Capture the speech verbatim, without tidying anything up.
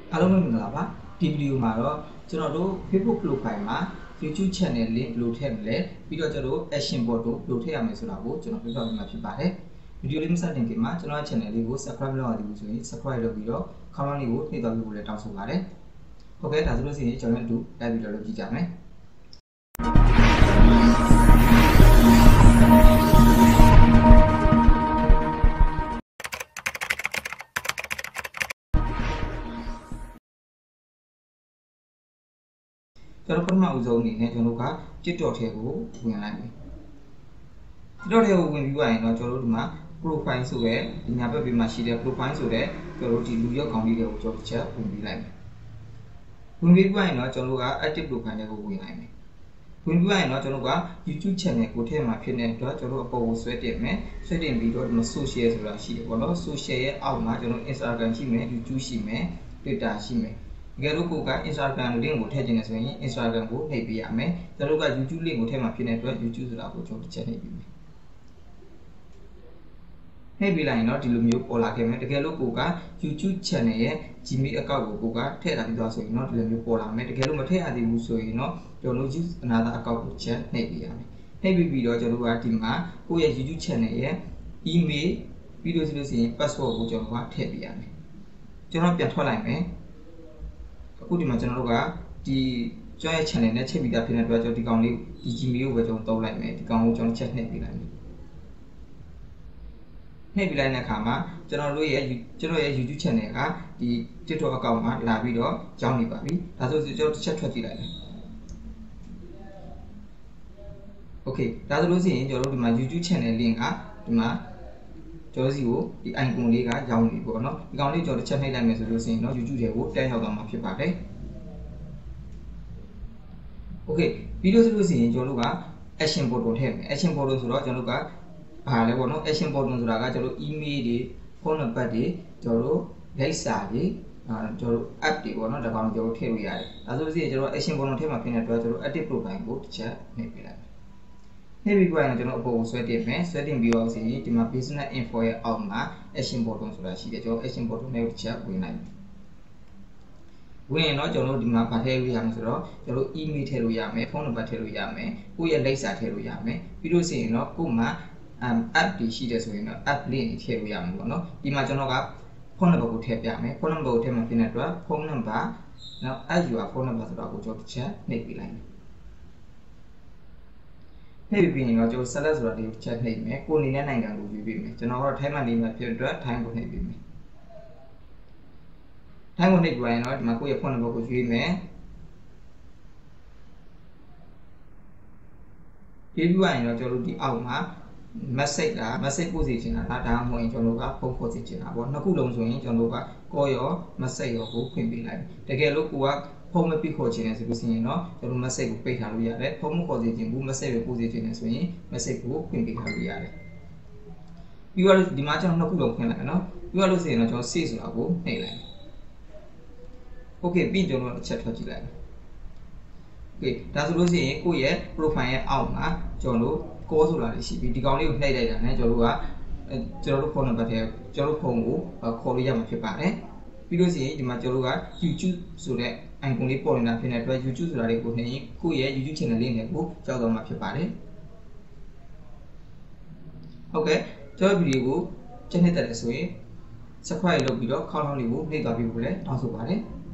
အားလုံးပဲမင်္ဂလာပါဒီဗီဒီယိုမှာတော့ကျွန်တော်တို့ Facebook profile မှာ YouTube channel link ဘယ်လိုထည့်မလဲပြီးတော့ကျွန်တော်တို့ action board တို့ဘယ်လိုထည့်ရမလဲဆိုတာကိုကျွန်တော်ပြပြပေးမှာဖြစ်ပါတယ်ဗီဒီယိုလေးမစတင်ခင်မှာကျွန်တော်ရဲ့ channel လေးကို subscribe လုပ်ရသေးဘူးဆိုရင် subscribe လုပ်ပြီးတော့ခေါင်းလောင်းလေးကိုနှိပ်သွားပြီးဖို့လည်းတောင်းဆိုပါတယ်ဟုတ်ကဲ့ဒါဆိုလို့ရှိရင်ကျွန်တော်တို့အတူ live ဗီဒီယိုလုပ်ကြည့်ကြမယ်ကျွန်တော်ပထမဦးဆုံးအနေနဲ့ကျွန်တော်တို့က TikTok ထဲကိုဝင်လိုက်မယ် TikTok ထဲကိုဝင်ပြီးသွားရင်တော့ကျွန်တော်တို့ဒီမှာ profile ဆိုရဲဒီညာဘက်ဘေးမှာရှိတဲ့ profile ဆိုတဲ့ကျွန်တော်တို့ဒီလူရောက်ခေါင်းလေးတွေကိုကျွန်တော်တစ်ချက်ဝင်ပြီးလိုက်မယ်ဝင်ပြီးသွားရင်တော့ကျွန်တော်တို့က active profile တွေကိုဝင်လိုက်မယ်ဝင်ပြီးသွားရင်တော့ကျွန်တော်တို့က YouTube channel ကိုထည့်မှာဖြစ်တဲ့အတွက်ကျွန်တော်တို့အပေါ်ကိုဆွဲတင်မယ်ဆွဲတင်ပြီးတော့ဒီမှာ social ဆိုတာရှိတယ်ပေါ့နော် social ရဲ့အောက်မှာကျွန်တော် Instagram ရှိမယ် YouTube ရှိမယ် Twitter ရှိမယ်တကယ်လို့ကိုက Instagram link ကိုထည့်ခြင်းနဲ့ဆိုရင် Instagram ကိုနှိပ်ပေးရမယ်ကျွန်တော်တို့က YouTube link ကိုထည့်မှာဖြစ်တဲ့အတွက် YouTube ဆိုတာကိုကျွန်တော်တစ်ချက်နှိပ်ပေးမယ်နှိပ်ပေးလိုက်ရင်တော့ဒီလိုမျိုးပေါ်လာခဲ့မယ်တကယ်လို့ကိုက YouTube channel ရဲ့ Gmail account ကိုကိုကထည့်ထားပြီးသွားဆိုရင်တော့ဒီလိုမျိုးပေါ်လာမယ်တကယ်လို့မထည့်ရသေးဘူးဆိုရင်တော့ကျွန်တော်တို့ use another account ကိုချက်နှိပ်ပေးရမယ်နှိပ်ပြီးပြီးတော့ကျွန်တော်တို့ကဒီမှာကိုယ့်ရဲ့ YouTube channel ရဲ့ email ပြီးလို့ဆိုလို့ရှိရင် password ကိုကျွန်တော်ကထည့်ပေးရမယ်ကျွန်တော်ပြန်ထွက်လိုက်မယ်အခုဒီမှာကျွန်တော်တို့ကဒီကျွန်တော်ရဲ့ channel နဲ့ချိန်ပြီးသားဖြစ်တဲ့အတွက်ကျွန်တော်ဒီကောင်လေးဒီ Gmail ကိုပဲကျွန်တော်သုံးလိုက်မယ်ဒီကောင်ကိုကျွန်တော်ချက်နှိပ်ပေးလိုက်မယ်နှိပ်ပေးလိုက်တဲ့အခါမှာကျွန်တော်တို့ရဲ့ကျွန်တော်ရဲ့ YouTube channel ကဒီ TikTok account မှာလာပြီးတော့ကြောင်းနေပါပြီဒါဆိုကျွန်တော်တစ်ချက်ထွက်ကြည့်လိုက်မယ် Okay ဒါဆိုလို့ရှိရင်ကျွန်တော်တို့ဒီမှာ YouTube channel link ကဒီမှာကျွန်တော်စီကိုဒီ icon လေးကရောင်းနေပေါ့နော်ဒီကောင်လေးကျွန်တော်တစ်ချက်နှိပ်လိုက်မယ်ဆိုလို့ရှိရင်တော့ YouTube ထဲကိုတက်ရောက်သွားမှာဖြစ်ပါတယ် Okay ပြီးလို့ဆိုလို့ရှိရင်ကျွန်တော်တို့က action button ထည့်မယ် action button ဆိုတော့ကျွန်တော်တို့ကဘာလဲပေါ့နော် action button ဆိုတာကကျွန်တော်တို့ email တွေ phone number တွေကျွန်တော်တို့လိပ်စာတွေအာကျွန်တော်တို့ app တွေပေါ့နော်ဒါကောင်ကျွန်တော်တို့ထည့်လို့ရတယ်ဒါဆိုလို့ရှိရင်ကျွန်တော် action button ထည့်မှာဖြစ်တဲ့အတွက်ကျွန်တော် active profile ကိုတစ်ချက်နှိပ်ပေးလိုက်နှိပ်ပြီးကြရင်ကျွန်တော်အပေါ်ကိုဆွဲတင်မယ်ဆွဲတင်ပြီးတော့ဆိုရင်ဒီမှာ business info ရဲ့အောက်မှာ action button ဆိုတာရှိတယ်ကျွန်တော် action button နဲ့တစ်ချက်ဝင်လိုက်မယ်ဝင်ရင်တော့ကျွန်တော်တို့ဒီမှာဗာထည့်လို့ရမှာဆိုတော့ကျွန်တော် email ထည့်လို့ရမယ်ဖုန်းနံပါတ်ထည့်လို့ရမယ်ကိုယ့်ရဲ့လိပ်စာထည့်လို့ရမယ်ပြီးလို့ရှိရင်တော့ကို့မှာ app တွေရှိတယ်ဆိုရင်တော့ app link ထည့်လို့ရမှာပေါ့နော်ဒီမှာကျွန်တော်ကဖုန်းနံပါတ်ကိုထည့်ပြမယ်ဖုန်းနံပါတ်ကိုထည့်မှဖြစ်တဲ့အတွက်ဖုန်းနံပါတ်နော် add your phone number ဆိုတော့ကိုကျွန်တော်တစ်ချက်နှိပ်ပေးလိုက်မယ်နှိပ်ပြီးရင်တော့ကျွန်တော် select ဆိုတာလေးတစ်ချက်နှိပ်မယ်ကိုနေနဲ့နိုင်ငံကိုယူပေးမယ်ကျွန်တော်ကတော့ထိုင်းမှာနေမှာဖြစ်တဲ့အတွက်ထိုင်းကိုနှိပ်ပေးမယ်ထိုင်းကိုနှိပ်ပြီးရင်တော့ဒီမှာကိုယ့်ရဲ့ဖုန်းနံပါတ်ကိုယူပေးမယ်ရေးပြီးရင်တော့ကျွန်တော်တို့ဒီအောက်မှာ message လား message ပို့စီချင်တာလားဒါမှမဟုတ်ရင်ကျွန်တော်တို့ကဖုန်းခေါ်စီချင်တာပေါ့နှစ်ခုလုံးဆိုရင်ကျွန်တော်တို့က call ရော message ရောကိုဖွင့်ပေးလိုက်တကယ်လို့ကိုကဖုန်းမပိတ်ခေါ်ချင်တယ်ဆိုလို့ရှိရင်တော့ကျွန်တော် message ကိုပိတ်ထားလို့ရတယ်ဖုန်းမခေါ်စီချင်ဘူး message ပဲပို့စီချင်တယ်ဆိုရင် message ကိုဖွင့်ပေးထားလို့ရတယ်ပြီးတော့ဒီမှာကျွန်တော်နှစ်ခုလုံးဖွင့်လိုက်နော်ပြီးတော့လို့ဆိုရင်တော့ကျွန်တော် save ဆိုတာကိုနှိပ်လိုက် Okay ပြီးကျွန်တော်တစ်ချက်ထွက်ကြည့်လိုက် Okay ဒါဆိုလို့ရှိရင်ကိုယ့်ရဲ့ profile ရဲ့အောက်မှာကျွန်တော်တို့ call ဆိုတာရှိပြီဒီကောင်လေးကိုနှိပ်လိုက်တာနဲ့ကျွန်တော်တို့ကကျွန်တော်တို့ဖုန်းနံပါတ်ထဲကျွန်တော်တို့ဖုန်းကိုခေါ်လို့ရမှာဖြစ်ပါတယ်ပြီးလို့ရှိရင်ဒီမှာကျွန်တော်တို့က YouTube ဆိုတဲ့ icon လေးပေါ်နေတာဖြစ်တဲ့အတွက် YouTube ဆိုတာလေးကိုနှိပ်ရင်ကိုယ့်ရဲ့ YouTube channel လေးနဲ့ကိုကြောက်တော့မှာဖြစ်ပါတယ်ဟုတ်ကဲ့ကျွန်တော်ဗီဒီယိုကိုချက်နှစ်တက်တယ်ဆိုရင် subscribe လုပ်ပြီးတော့ခေါင်းလောင်းလေးကိုနှိပ်သွားပြီးဖို့လည်းတောင်းဆိုပါတယ်